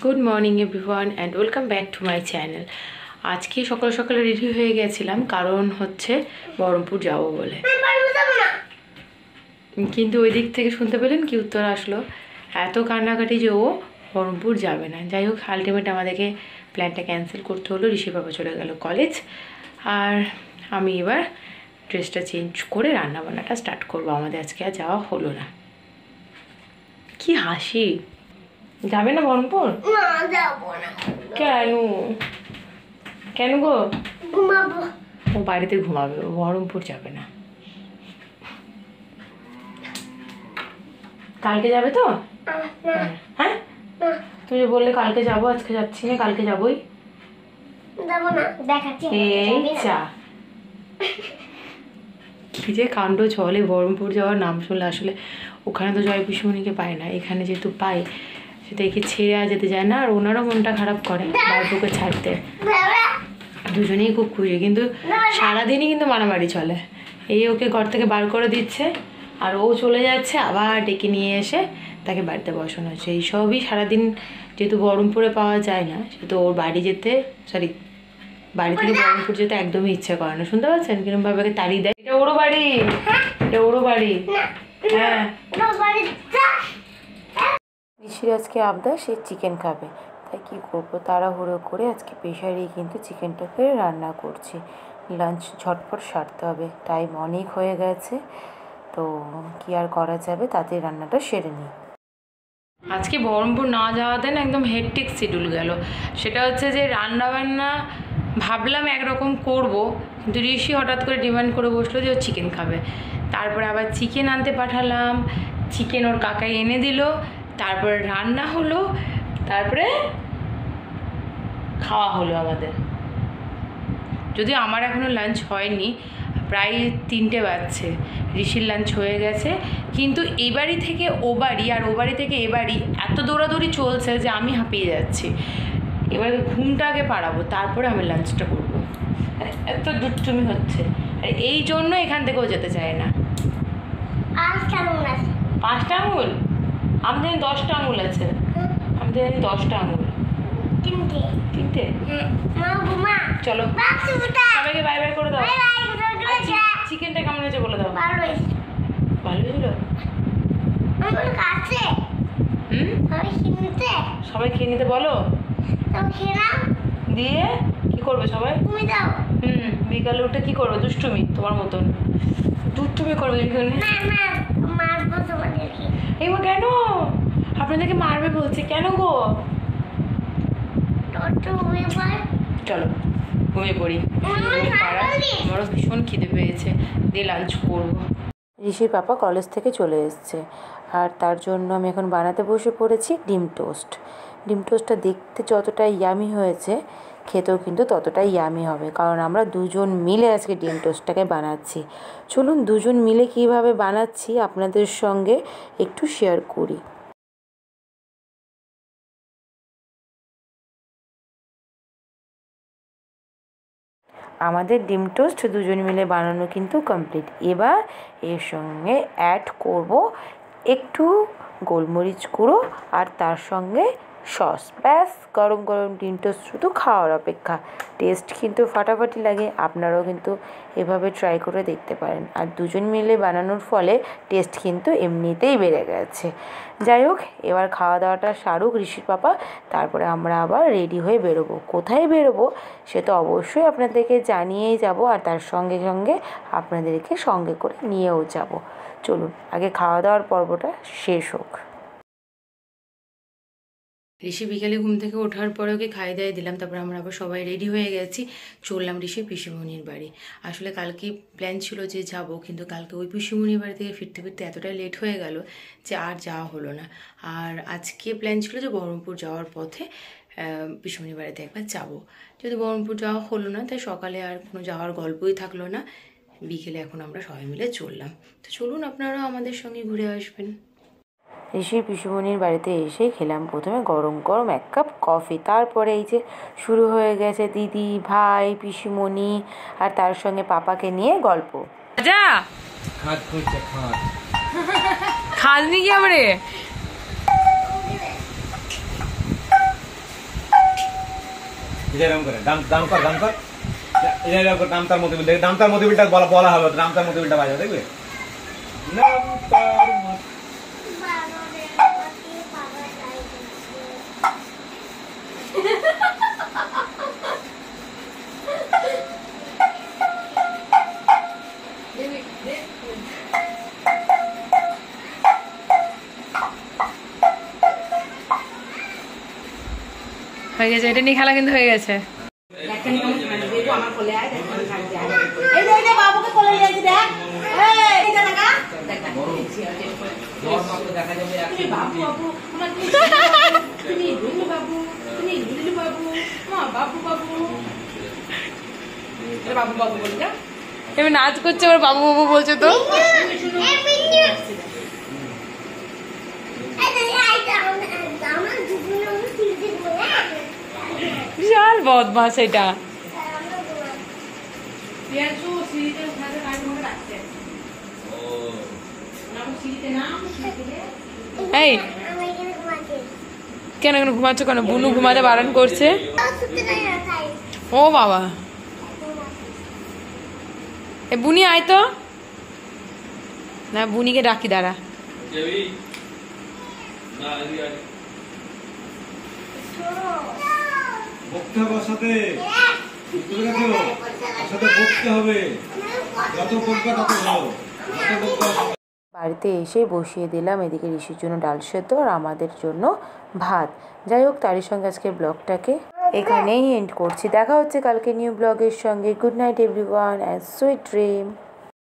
Good morning everyone and welcome back to my channel. আজকে সকাল সকালে রেডি হয়ে গেছিলাম, কারণ হচ্ছে বহরমপুর যাব বলে। কিন্তু ওই দিক থেকে শুনতে পেলেন কি উত্তর আসলো, এত কান্নাকাটি যে ও বহরমপুর যাবে না। যাই হোক, আলটিমেট আমাদেরকে প্ল্যানটা ক্যান্সেল করতে হলো। ঋষি বাবা চলে গেল কলেজ, আর আমি এবার ড্রেসটা চেঞ্জ করে রান্নাবান্নাটা স্টার্ট করবো। আমাদের আজকে আর যাওয়া হলো না। কি হাসি! যাবে না বহরমপুর? না, যাবো না। কেন? কেন গো? ঘুমাবো। ও বাড়িতে ঘুমাবে, ও বহরমপুর যাবে না। কালকে যাবে তো? হ্যাঁ, তুমি যে বললে কালকে যাবো, আজকে যাচ্ছি না, কালকে যাবোই। যাবো না, দেখাচ্ছি। এই চা কি যে কাণ্ড চলে বহরমপুর যাওয়ার নাম শুনলে। আসলে ওখানে তো জয় পিসিমণিকে পায় না, এখানে যেহেতু পাই সেটা একে ছেড়ে আর যেতে যায় না। আর ওনারও মনটা খারাপ করে বাবুকে ছাড়তে, দুজনেই খুব খুশি, কিন্তু সারাদিনই কিন্তু মারামারি চলে। এই ওকে ঘর থেকে বার করে দিচ্ছে, আর ও চলে যাচ্ছে, আবার ডেকে নিয়ে এসে তাকে বাড়িতে বসানো হচ্ছে। এইসবই সারাদিন, যেহেতু বহরমপুরে পাওয়া যায় না, সেহেতু ওর বাড়ি যেতে, সরি বাড়ি থেকে বহরমপুর যেতে একদমই ইচ্ছে করে না। শুনতে পাচ্ছেন কিরম ভাবে তাড়িয়ে দেয়? এটা ওরও বাড়ি, এটা ওরও বাড়ি। হ্যাঁ, ঋষির আজকে আবদার, সে চিকেন খাবে, তাই কী করবো, তাড়াহুড়ো করে আজকে প্রেশারেই কিন্তু চিকেনটাকে রান্না করছি। লাঞ্চ ঝটপট সারতে হবে, টাইম অনেক হয়ে গেছে, তো কি আর করা যাবে, তাতে রান্নাটা সেরে নিই। আজকে বহরমপুর না যাওয়াতে না একদম হেক্টিক শিডিউল গেল। সেটা হচ্ছে যে রান্নাবান্না ভাবলাম একরকম করব, কিন্তু ঋষি হঠাৎ করে ডিমান্ড করে বসলো যে ও চিকেন খাবে। তারপরে আবার চিকেন আনতে পাঠালাম, চিকেন ওর কাকাই এনে দিল, তারপরে রান্না হলো, তারপরে খাওয়া হলো আমাদের। যদিও আমার এখনও লাঞ্চ হয়নি, প্রায় 3টে বাজছে। ঋষির লাঞ্চ হয়ে গেছে, কিন্তু এ বাড়ি থেকে ও বাড়ি আর ও বাড়ি থেকে এ বাড়ি এত দৌড়াদৌড়ি চলছে যে আমি হাঁপিয়ে যাচ্ছি। এবার ঘুমটা আগে পাড়াবো, তারপরে আমি লাঞ্চটা করবো। এত দুষ্টুমি হচ্ছে, আর এই জন্য এখান থেকেও যেতে চায় না। 5টা আঙুল? আমি জানি 10টা আঙুল আছে। আমি জানি 10টা আঙুল। 3টে? চলো সবাইকে বাই বাই করে দাও। চিকেনটা কেমন হয়েছে বলে দাও। ভালো হয়েছিল? সবাই খেয়ে নিতে বলো। দিয়ে কি করবে সবাই? বিকালে উঠে কি করবে? দুষ্টুমি, তোমার মতন দুষ্টুমি করবে। এই মা, কেন আপনাদেরকে মারবে বলছে? কেন গো? চলো ঘুমিয়ে পড়ি, আমারও ভীষণ খিদে পেয়েছে, দিয়ে লাঞ্চ করবো। ঋষির পাপা কলেজ থেকে চলে এসছে, আর তার জন্য আমি এখন বানাতে বসে পড়েছি ডিম টোস্ট। ডিম টোস্টটা দেখতে যতটা ইয়ামি হয়েছে, খেতেও কিন্তু ততটাই ইয়ামি হবে, কারণ আমরা দুজন মিলে আজকে ডিম টোস্টটাকে বানাচ্ছি। চলুন দুজন মিলে কিভাবে বানাচ্ছি আপনাদের সঙ্গে একটু শেয়ার করি। আমাদের ডিম টোস্ট দুজন মিলে বানানো কিন্তু কমপ্লিট। এবার এর সঙ্গে অ্যাড করব একটু গোলমরিচ গুঁড়ো, আর তার সঙ্গে সস। ব্যাস, গরম গরম ডিম টোস্ট শুধু খাওয়ার অপেক্ষা। টেস্ট কিন্তু ফাটাফাটি লাগে, আপনারাও কিন্তু এভাবে ট্রাই করে দেখতে পারেন। আর দুজন মিলে বানানোর ফলে টেস্ট কিন্তু এমনিতেই বেড়ে গেছে। যাই হোক, এবার খাওয়া দাওয়াটা সারুক ঋষির পাপা, তারপরে আমরা আবার রেডি হয়ে বেরোবো। কোথায় বেরোবো সে তো অবশ্যই আপনাদেরকে জানিয়েই যাব, আর তার সঙ্গে সঙ্গে আপনাদেরকে সঙ্গে করে নিয়েও যাব। চলুন আগে খাওয়া দাওয়ার পর্বটা শেষ হোক। ঋষি বিকেলে ঘুম থেকে ওঠার পরে ওকে খাই দাই দিলাম, তারপর আমরা আবার সবাই রেডি হয়ে গেছি, চললাম ঋষির পিসিমণির বাড়ি। আসলে কালকে প্ল্যান ছিল যে যাব, কিন্তু কালকে ওই পিসিমণির বাড়ি থেকে ফিরতে ফিরতে এতটাই লেট হয়ে গেল যে আর যাওয়া হলো না। আর আজকে প্ল্যান ছিল যে বহরমপুর যাওয়ার পথে পিসিমণির বাড়িতে একবার যাবো। যদি বহরমপুর যাওয়া হলো না, তাই সকালে আর কোনো যাওয়ার গল্পই থাকলো না। বিকেলে এখন আমরা সবাই মিলে চললাম। তো চলুন আপনারাও আমাদের সঙ্গে ঘুরে আসবেন। ঋষির পিসিমণির বাড়িতে এসে খেলাম প্রথমে গরম গরম 1 কাপ কফি। তারপরে এই যে শুরু হয়ে গেছে দিদি, ভাই, পিসিমণি আর তার সঙ্গে পাপাকে নিয়ে গল্প। যা খাসনি কি আমরে? যেরকম করে দাম দাম কর এরকম নামতার মতিবিলটা নামতার মতিবিলটা বলা হবে নামতার মতিবিলটা বাজাও দেখবে নামতার হয়ে গেছে, এটা নিয়ে খেলা কিন্তু হয়ে গেছে। এবার নাচ করছে, ওর বাবু বাবু বলছে তো। বিশাল বদমাস এটা। এই কেন কেন ঘুমাচ্ছ কেন? বুনু ঘুমাতে বারণ করছে। ও বাবা, এ বুনি আয় তো না, বুনিকে ডাকি দাঁড়া। বকতে হবে ওর সাথে, বুঝতে পেরেছো? ওর সাথে বকতে হবে, যত বকবে তত ভালো। বাড়িতে এসে বসিয়ে দিলাম এদিকে ঋষির জন্য ডাল সেদ্ধ আর আমাদের জন্য ভাত। যাই হোক, তারই সঙ্গে আজকের ব্লগটাকে এখানেই এন্ড করছি। দেখা হচ্ছে কালকে নিউ ব্লগের সঙ্গে। Good night everyone and sweet dream.